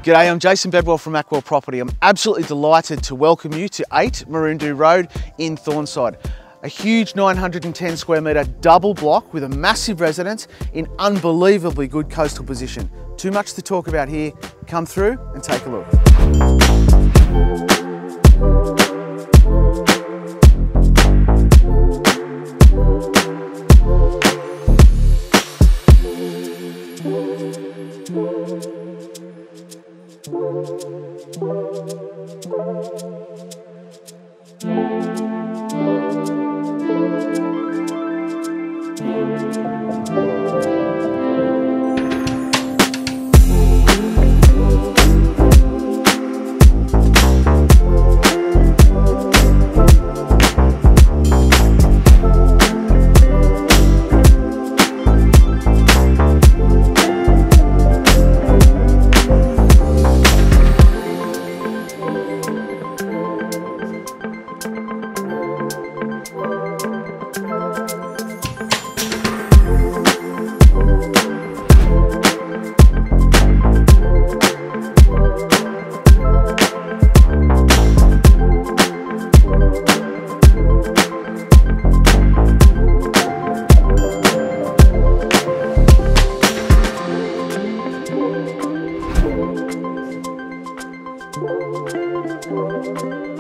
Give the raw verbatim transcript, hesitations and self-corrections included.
G'day, I'm Jason Bedwell from Ackwell Property. I'm absolutely delighted to welcome you to eight Mooroondu Road in Thornside. A huge nine hundred and ten square metre double block with a massive residence in unbelievably good coastal position. Too much to talk about here. Come through and take a look. Thank you.